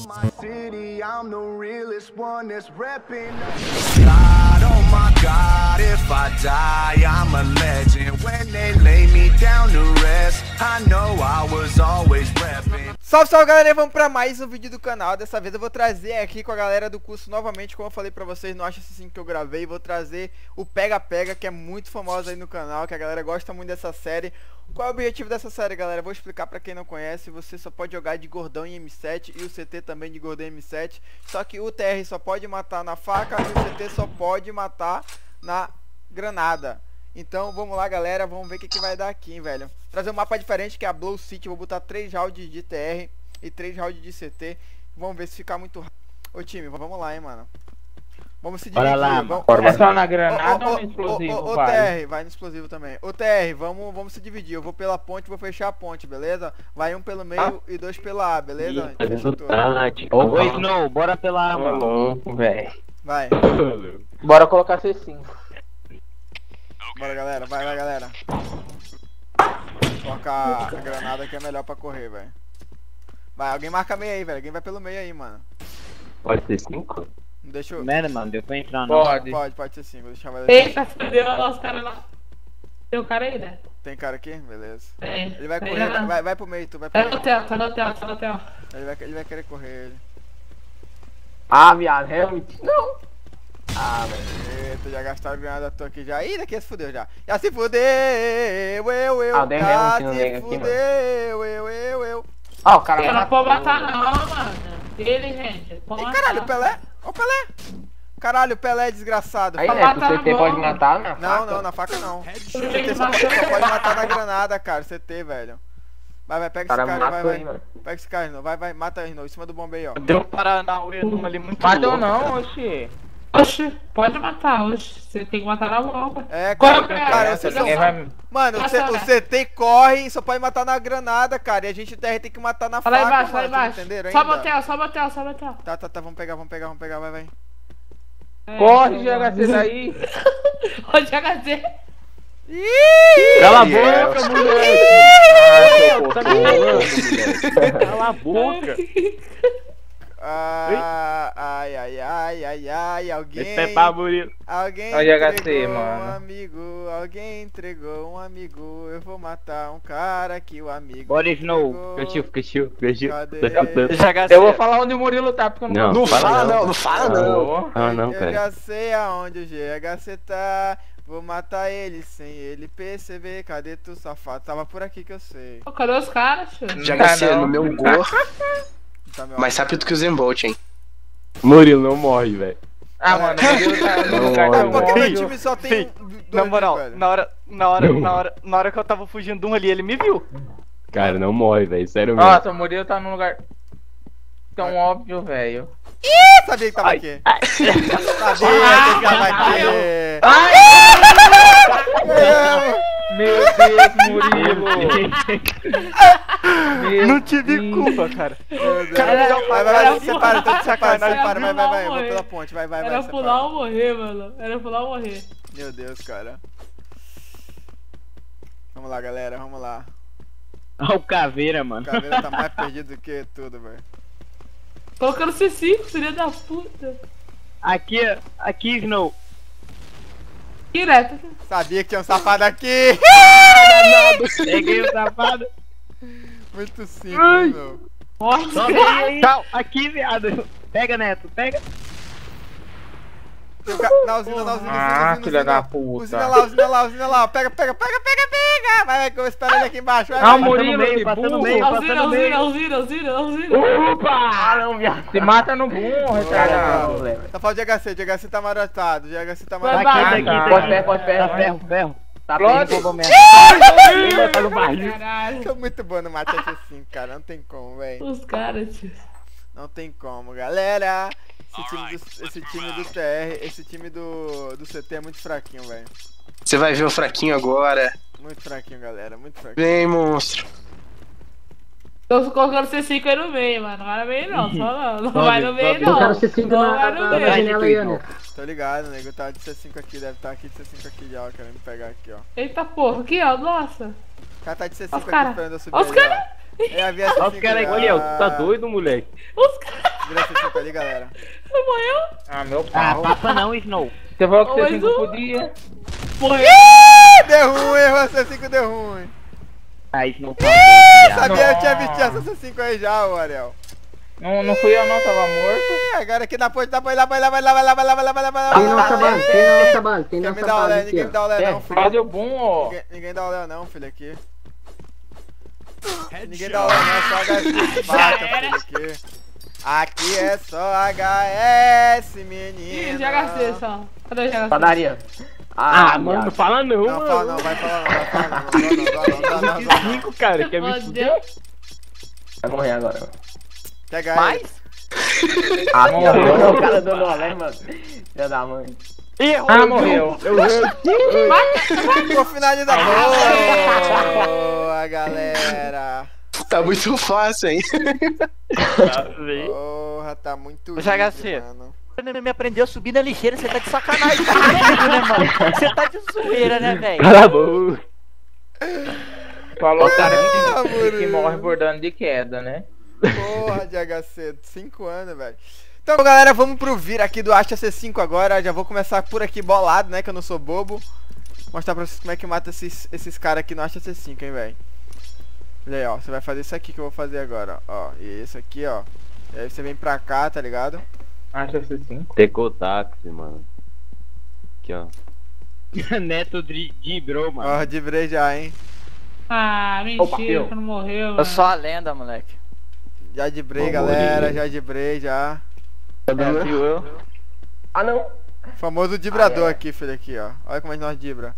my city, I'm the realest one that's repping. God, oh my God, if I die, I'm a legend. When they lay me down to rest, I know I was always repping. Salve, salve galera, vamos pra mais um vídeo do canal. Dessa vez eu vou trazer aqui com a galera do curso novamente, como eu falei pra vocês no Acha Assim que eu gravei. Vou trazer o Pega Pega, que é muito famoso aí no canal, que a galera gosta muito dessa série. Qual é o objetivo dessa série, galera? Eu vou explicar pra quem não conhece. Você só pode jogar de gordão em M7 e o CT também de gordão em M7. Só que o TR só pode matar na faca e o CT só pode matar na granada. Então vamos lá, galera, vamos ver o que vai dar aqui, hein, velho. Trazer um mapa diferente, que é a Blow City. Vou botar 3 rounds de TR e 3 rounds de CT. Vamos ver se ficar muito rápido. Ô time, vamos lá, hein, mano. Vamos se dividir. Bora lá, vamos... É só na granada ou no explosivo? Ô TR, vai no explosivo também. Ô TR, vamos se dividir. Eu vou pela ponte, vou fechar a ponte, beleza? Vai um pelo meio e 2 pela A, beleza? Ô Snow, bora pela A, mano. Vai. Bora colocar C5. Bora, galera, vai, galera. Colocar a granada que é melhor pra correr, velho. Vai, alguém marca meio aí, velho. Alguém vai pelo meio aí, mano. Pode ser 5? Deixa eu... Merda, mano, deu pra entrar não. Pode ser 5, deixa eu ver. Eita, fudeu, olha os caras lá. Tem um cara aí, né? Tem cara aqui? Beleza. É. Ele vai correr, vai pro meio, tu vai pro meio. Tá no hotel. Ele vai querer correr, ele. Ah, viado, realmente não. Ah, velho. Eita, já gastaram a granada tua aqui já. Ih, daqui se fudeu já. Já se fudeu, eu. Dei Já realmente no se nego aqui, fudeu, eu. Ó, o cara Eu não pode matar não, mano. Ele, gente. Pode Ih, matar. caralho, Pelé. Ô, Pelé. Caralho, Pelé é desgraçado. Aí, Pra né, matar o CT na pode mão. matar na faca? Não, na faca não. Tem CT que só matar. pode matar na granada, cara. CT, velho. Vai, pega esse cara, vai. mano. Pega esse cara, vai, mata ele, em cima do bombe aí, ó. Deu um Paranauê ali muito Matou louco. não, oxi. Oxi, pode matar, oxi. Você tem que matar na mão. É, Corre, cara, você Ninguém vai... mano, o CT corre e só pode matar na granada, cara. E a gente TR tem que matar na Fala faca, aí embaixo, mano. lá embaixo. Entenderam Só ainda? botel. Tá, vamos pegar, vai. Corre, GHC daí. Ô, GHC. Cala a boca, moleque! Tá me falando, moleque. Cala a boca! Ai, alguém. Esse é pra Murilo. Alguém Olha o GHC, entregou mano. um amigo. Alguém entregou um amigo. Eu vou matar um cara que o amigo. Bora, Snow. Cachorro. Cadê? Eu vou falar onde o Murilo tá, porque eu não... Não fala não. Não, Eu cara. já sei aonde o GHC tá. Vou matar ele sem ele perceber. Cadê tu, safado? Tava por aqui que eu sei. Ô, cadê os caras, tio? GHC no meu gol, Tá, meu mais rápido que o Zembolt, hein? Murilo não morre, velho. Ah, mano, o Murilo tá no lugar É tão porque meu óbvio. time só tem dois, Na moral, velho. na hora que eu tava fugindo de um ali, ele me viu. Cara, não morre, velho. Sério mesmo. Nossa, o Murilo tá num lugar tão óbvio, velho. Sabia que tava aqui. Sabia que tava aqui. Meu Deus, Murilo. Não tive culpa, cara. Vai, separa, tô de sacanagem, Era vai, pular eu ou vou morrer? pela ponte, vai, Era separa. pular ou morrer, mano. Era pular ou morrer. Meu Deus, cara. Vamos lá, galera, vamos lá. Olha o caveira, O mano. Caveira tá mais perdido do que tudo, velho. Colocando C5, filha da puta. Aqui, Snow. Direto. Sabia que tinha um safado aqui. Peguei o safado. Muito simples, meu. Morre. Sobe aí. Aqui, viado. Pega, Neto, pega. Tem um na usina, filha da puta. Usina lá. Pega. Vai, que eu espero ele aqui embaixo. Vai, Ah, vai. o Murilo, que passa no burro. meio. Alzira. Opa! Não, viado. Se mata no burro, retardado, moleque. Tá falando de GHC tá marotado. Vai, Pode ferro. Tá Explode. perdendo mesmo. Tá no barril. Caralho. Tô muito bom no mate assim, cara. Não tem como, velho. Os caras, tio. Não tem como, galera. Esse time do CT é muito fraquinho, velho. Você vai ver o fraquinho agora. Muito fraquinho, galera. Muito fraquinho. Vem, monstro. Tô colocando C5 aí no meio, mano. Não vai no meio não, só não vai no meio não. Eu quero C5 não vai no na meio. janela aí, né? Tô ligado, nego. Tá de C5 aqui. Deve estar aqui de C5 aqui já, ó. Querendo me pegar aqui, ó. Eita porra, aqui ó, nossa. O cara tá de C5 Os aqui cara. esperando eu subir. Os ali, cara. ó. É, havia Olha os caras aí, olha, tu tá doido, moleque? Os caras. Vira C5 ali, galera. Não morreu? Ah, meu Ah, pau. papa não, Snow. Você falou que Mas você o- podia. Deu ruim, o C5 deu ruim. Ah, Snow tá Sabia, eu tinha visto essa C5 aí já, ô Ariel. Não fui eu não, tava morto. Agora aqui na ponte, vai lá. Tem nossa base, tem nossa base, tem Ninguém me nossa dá olé, base aqui, ninguém me ó. dá olé não, filho. Faz o boom, ó. Ninguém dá olé não, filho, aqui. Ninguém dá olé não, só HS bata, filho, aqui. Aqui é só HS, Ih, menino. GHC só. Cadê o GHC? Padaria. Ah, mano, não fala não, Não, mano. fala não, vai falar não, vai falar não. Não. 5, cara, quer me Fodeu. fuder? Vai morrer agora. Quer ganhar? Mais? Ah, morreu. O cara dando olé, mano. Filha da mãe. Ah, morreu. Vou finalizar. Boa, galera. Tá muito fácil, hein? Porra, tá muito GHC. easy, mano. Você me aprendeu a subir na lixeira, você tá de sacanagem comigo, né, mano? Você tá de zoeira, né, velho? Cala a boca. Falou o cara Ah, que Murilo. morre por dano de queda, né? Porra de HC, 5 anos, velho. Então, galera, vamos pro vir aqui do Acha C5 agora. Já vou começar por aqui bolado, né, que eu não sou bobo. Mostrar pra vocês como é que mata esses caras aqui no Acha C5, hein, velho. Olha aí, ó, você vai fazer isso aqui que eu vou fazer agora, ó. E esse aqui, ó. E aí você vem pra cá, tá ligado? Acha C5. Tecotáxi, mano. Aqui, ó. Neto de bro, mano. Ó, de break já, hein. Ah, Opa, mentira, eu. que não morreu, mano. Eu sou a lenda, moleque. Já de break, Ô, galera, Murilo. já de break, já. Viu eu? Ah, não. Famoso dibrador aqui, filho, aqui, ó. Olha como é que nós dibra.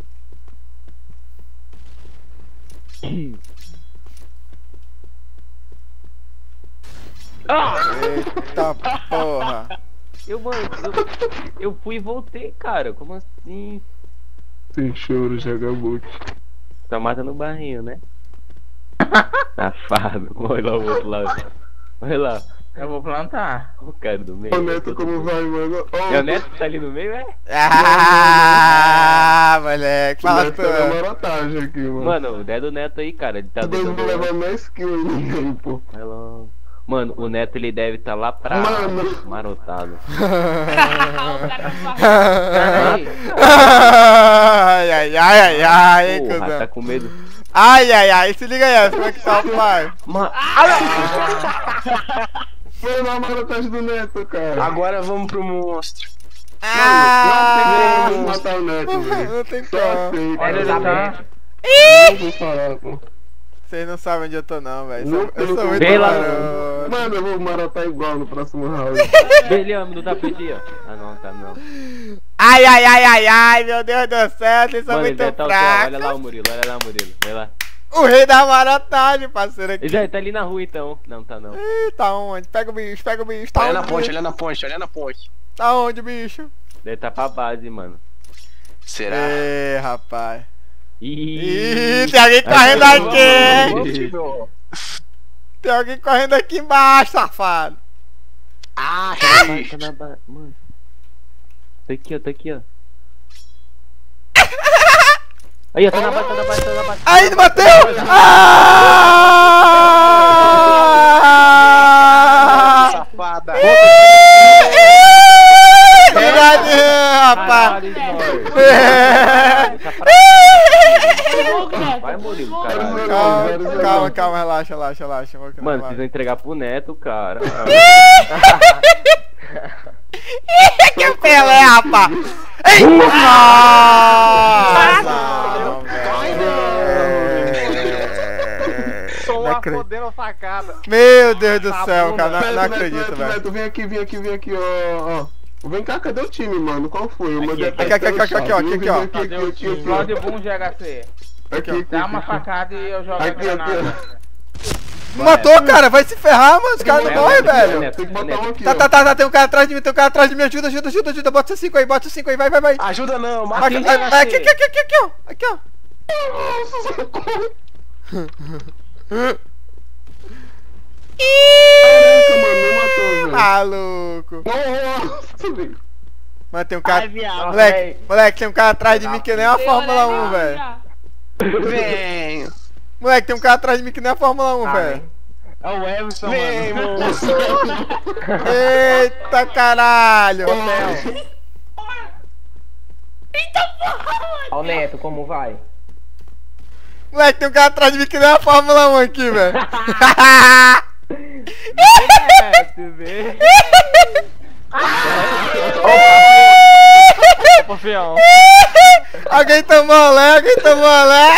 Eita porra. Mano, eu fui e voltei, cara. Como assim? Sem choro, joga muito. Tá matando o barrinho, né? Safado. Olha lá o outro lado. Olha lá. Eu vou plantar. O cara do meio. Ô Neto, como vai, mano? É o Neto que tá ali no meio, é? Ah, moleque, fala Neto tu. tá na marotagem aqui, mano. Mano, o Neto do Neto aí, cara. Ele tá Os dois dentro vão do... levar mais kills no meio, pô. Vai lá. Mano, o Neto ele deve tá lá pra... Mano. Marotado. O cara não vai. Ai, ai, hein, Porra, cuzão. tá com medo. Ai, se liga aí, como é que tá o pai? Foi na marotagem do Neto, cara. Agora vamos pro monstro. Ah, Vamos matar o Neto, velho. não tem Só como. assim, Olha ele cara. tá. Não vou falar, pô. Vocês não sabem onde eu tô não, velho. Não Eu tem sou como. muito Vem lá. maroto. Mano, eu vou marotar igual no próximo round. Beleza, no tapete, ó. Ah, não, tá não. Ai, meu Deus do céu, vocês são Mano, ele muito deve tá o céu. fracos. Olha lá o Murilo, Vai lá. O rei da marotagem, parceiro aqui. Ele já tá ali na rua, então. Não, tá não. Ih, tá onde? Pega o bicho, Tá Olha onde, na ponte, bicho? olha na ponte, olha na ponte. Tá onde, bicho? Deve tá pra base, mano. Será? Ê, rapaz. Ih, Ih, tem alguém correndo aqui. Ih. Tem alguém correndo aqui embaixo, safado. Ah, Tá na base, mano. Tá aqui, ó. Aí, ó, tá na base. Aí, bateu! Ah! safada. Pegadinha, rapaz! Vai, Murilo, caralho. Calma, relaxa. Mano, vocês vão entregar pro Neto, cara. Que Pelé, rapaz! Ei! Nossa! Sou Não uma acredito. fodendo facada. Meu Deus do céu, cara, não acredito, velho. Neto, vem aqui, ó. Vem cá, cadê o time, mano? Qual foi? Eu mandei Aqui, ó. Explode o boom GHC. Aqui, Dá uma facada e eu jogo a Aqui, granada. Não matou, cara, vai se ferrar, mano. Os caras não morrem, velho. Tem que botar um aqui, Tá, tem um cara atrás de mim, Ajuda. Bota o 5 aí, vai. Ajuda não, Vai, mata vai, aqui, ó. Aqui, ó. Caraca, mano, não matou, velho. Maluco. Nossa, velho. Mas tem um cara. Ai, viado. Moleque, tem um cara atrás de mim que nem a Fórmula 1, velho. Vem. Moleque, tem um cara atrás de mim que nem a Fórmula 1, velho. É o Everson, Vem, mano. moço. Eita caralho! Ó o Neto, como vai? Moleque, tem um cara atrás de mim que nem a Fórmula 1 aqui, velho. Opa, fião. Alguém tomou olé, alguém tomou olé.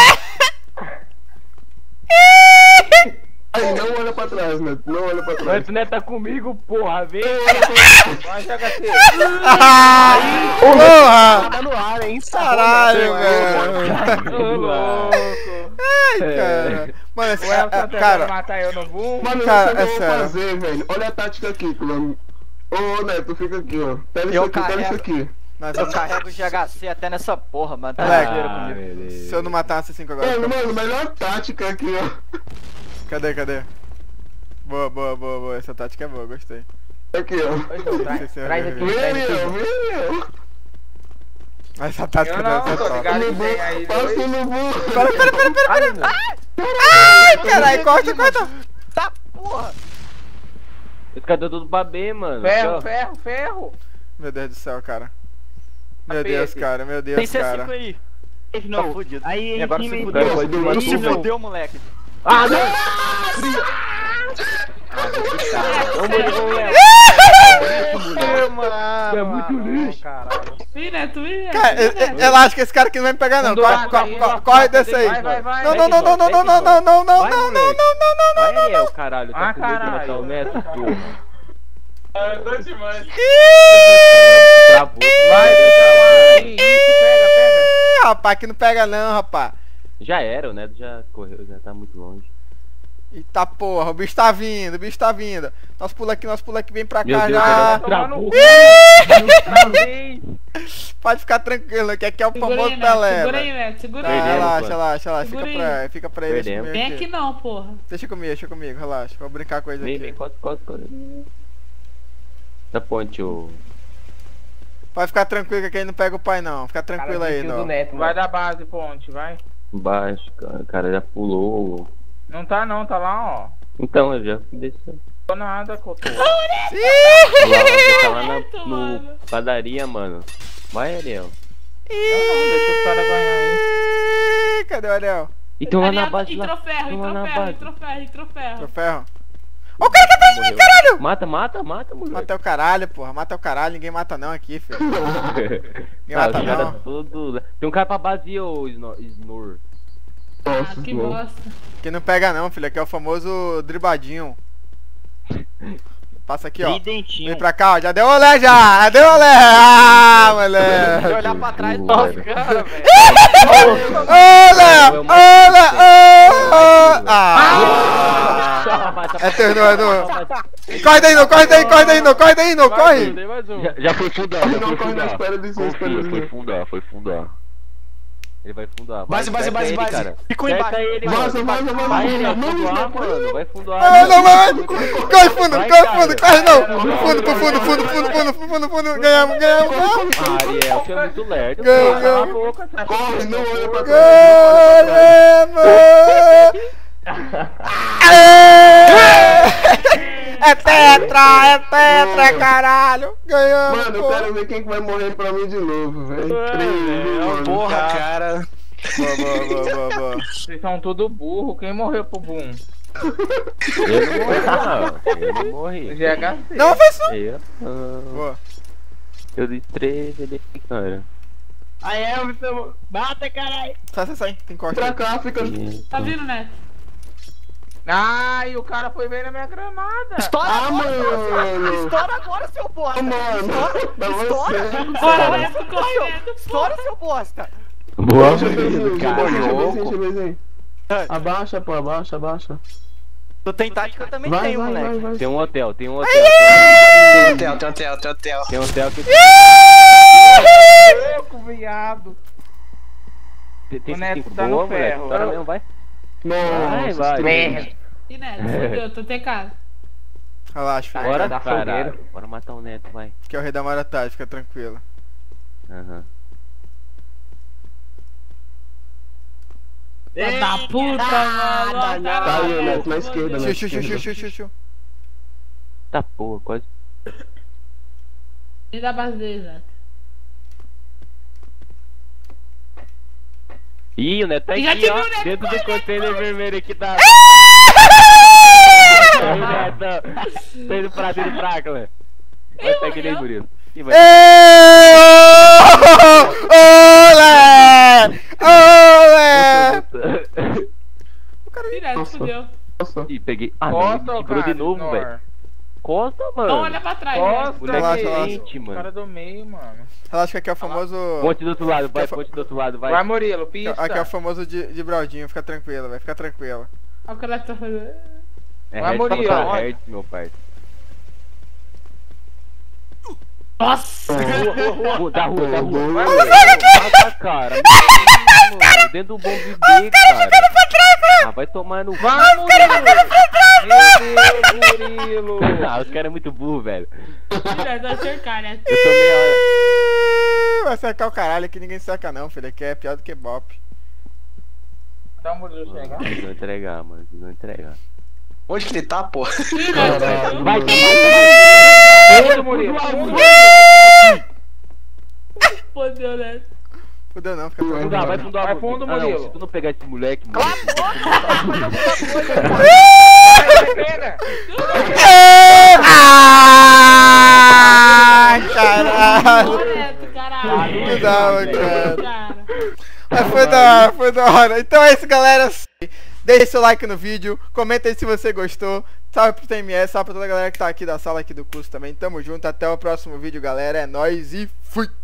Aí, não olha pra trás, Neto. Não olha pra trás. Esse Neto tá comigo, porra. Vem. Vai, JHC. Porra! Tá no ar, hein? Caralho, velho. Ô, louco. Ai, cara. Mano, esse O Elton tá cara, tentando matar eu no boom. Mano, Cara, eu não é vou sério. fazer, velho. Olha a tática aqui, mano. Ô, Neto, fica aqui, ó. Pega isso Eu aqui, pega isso carrego. aqui. mas Eu carrego o GHC até nessa porra, mano. Tá Moleque. zoeira Ah, comigo. meu Deus. se eu não matar um C5 agora. Mano, melhor tática aqui, ó. Cadê? Boa, boa, boa, boa. Essa tática é boa, gostei. Aqui, ó. Traz aqui, Vem, traz ó, aqui. vem, ó. Essa tática Eu deve não, ser tô top. ligado que No tem aí burro, dois. passa no burro. Pera. Ai, caralho, corta. Tá, porra. Esse cara deu tudo pra B, mano. Ferro, Aqui, ó. ferro, ferro. Meu Deus do céu, cara. Meu Tapete. Deus, cara, meu Tem Deus, C5 cara. aí. Não. Tá fudido. Aí, E agora time se do- fudeu. Pode matar Se o meu. fudeu, moleque. Ah, não! Vamos morrer com o Léo. Mano, É muito lixo. caralho. Vem, Neto, vem, Neto. Cara, vem, Neto. eu acho que esse cara aqui não vai me pegar não. Corre desse aí. Vai. Não. Vai, moleque. Vai, Ariel, caralho. Tá Ah, com medo de matar caralho. o Neto, porra. Ih, Travou. Vai, isso, pega. rapaz, que não pega não, rapaz. Já era, o Neto já correu, já tá muito longe. Eita porra, o bicho tá vindo. Nós pula aqui, vem pra Meu cá Deus, já. ele travou. Pode ficar tranquilo, que aqui é o Segura famoso aí, Neto. Pelé. Segura velho. aí, Neto. Segura Tá, aí. Perdemos, relaxa. Segura Fica pra ele. Perdemos. Vem aqui não, porra. Deixa comigo, relaxa. Vou brincar com eles Vem, aqui. corta. Da ponte, ô. Pode ficar tranquilo que aqui ele não pega o pai não. Fica tranquilo aí, não. Vai da base, ponte, vai. Embaixo, cara. O cara já pulou. Não, tá lá, ó. Então, eu já desceu. Tô nada, Cotô. Tá lá no padaria, mano. Vai, Ariel. Deixa os caras ganhar aí. Ih, cadê o Ariel? E tão lá na base lá. Entrou ferro. Pro ferro. Ó o cara que atrás de mim, caralho! Mata, moleque. Mata o caralho, porra. Mata o caralho. Ninguém mata não aqui, filho. Ninguém Ah, mata os caras não. tudo. Tem um cara pra base, ô Snor. Ah, que bosta. Quem não pega não, filho. Aqui é o famoso dribadinho. Passa aqui, ó. Tridentinho. Vem pra cá, ó. Já deu olé já. Ah, moleque. Se olhar pra trás, Nossa, nossa, Cara, velho. Olha! É teu, não. Corre daí, não. Corre. Já foi fundar, Não, corre na espera disso, Foi fundar. Ele vai fundar. Base. Cara. Ficou embaixo. Cerca ele, Vaza, mano. vaza, vaza. Vai, ele vai Não, fundar, não, mano. Vai fundar. Não. Corre fundo, Vai, corre cara. não. Pro fundo. Ganhamos. Ariel, você é muito lerdo. Ganhamos. Cala a boca, tá? Corre, não olha pra trás. É tetra, caralho. Ganhamos. Mano, eu quero ver quem que vai morrer pra mim de novo, velho. Porra, cara. Boa. Vocês são tudo burro. Quem morreu pro boom? Eu não morri. GHC. Não, foi isso. Eu não. Boa. Eu dei 3, ele cara. Aí, Everson. Bata, caralho. Sai. Tem corte. Pra cá, fica. Tá vindo, Neto? Ai, o cara foi bem na minha granada. Estoura Ah, agora, mano. Estoura agora, seu bosta. Mano, pra Estoura. você. Bora, Neto, corre, Neto. Estoura, seu bosta. Boa, Deixa eu cara. ver. Abaixa, pô, abaixa. Tu tem tática, eu também Vai. tenho, moleque. Tem um hotel. Tem hotel. Tem um hotel que Louco, viado. tem O Neto 5 tá no boa, moleque. ferro. Estoura mesmo, vai. Nossa, Vai. E Neto, fodeu, tô TK. Relaxa, filho. Bora, da caralho. fogueira. Bora matar o Neto, vai. Que é o rei da maratá, fica tranquilo. Aham. Filha da puta, mano. Tá aí, Neto, na esquerda, né? Chu. Tá porra, quase. Me dá a base deles, Neto. Ih, o Neto tá Já aqui, te ó. viu, Neto, Dentro do container vermelho aqui da... Aí, Neto. Tô indo pra Clã. Vai pegar ele aí, Murilo. Ih, vai. Olé! Direto, fudeu. Nossa. Ih, peguei. Ah, não, ele quebrou de novo, velho. Costa, mano. Então olha pra trás, né? Moleque Relaxa. gente, mano. Cara do meio, mano. Relaxa que aqui é o famoso... Ponte do outro lado, vai, ponte do outro lado, vai. Vai, Murilo, pista. Aqui é o famoso de Braudinho, fica tranquilo, vai ficar tranquilo. Olha o que ela tá fazendo. É Vai, hertz Murilo, pra olha. hertz, meu pai. Nossa! Da rua. Vai, Nossa, cara. Mano, dentro do bom B, cara. Ah, vai tomar no... Vai, Murilo. Meu Deus, Murilo. Ah, os caras é muito burro, velho. Direto, vai cercar, né? Eu tô meia hora... Vai cercar o caralho, aqui ninguém cerca não, filho, aqui é pior do que bop. Dá o Murilo chegar. Eles vão entregar, mano. Eles vão entregar. Onde que ele tá, pô? Vai, Fundo, Murilo. Fodeu, né? Fudeu não, fica tranquilo. Fundar, vai fundar. Vai fundo, Ah, não, Murilo. se tu não pegar esse moleque, mano... Caralho! Direto, caralho. Não dava, cara. Cara. Mas foi da hora. Então é isso, galera. Deixe seu like no vídeo, comenta aí se você gostou. Salve pro TMS, salve pra toda a galera que tá aqui da sala aqui do curso também. Tamo junto, até o próximo vídeo, galera. É nóis e fui!